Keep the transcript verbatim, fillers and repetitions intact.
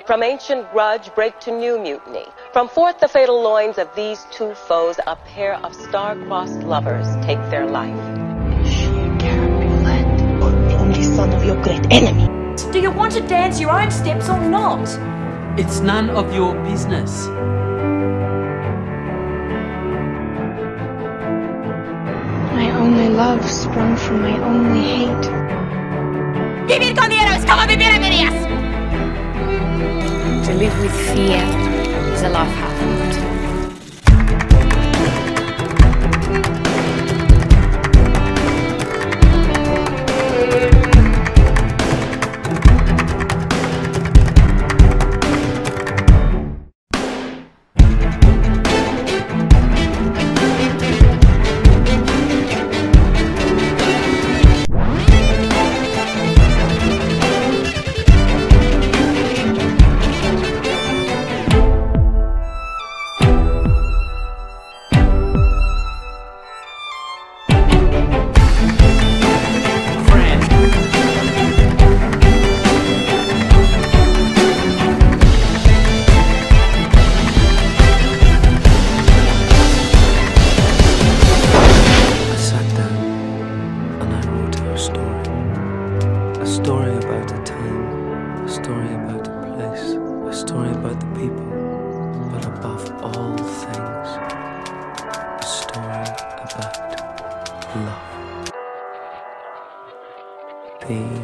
From ancient grudge break to new mutiny. From forth the fatal loins of these two foes, a pair of star-crossed lovers take their life. She can't be led, or the only son of your great enemy. Do you want to dance your own steps or not? It's none of your business. My only love sprung from my only hate. Vivir con miedo es como vivir en medias. To live with fear is a life half lived. A story about a time, a story about a place, a story about the people, but above all things, a story about love. The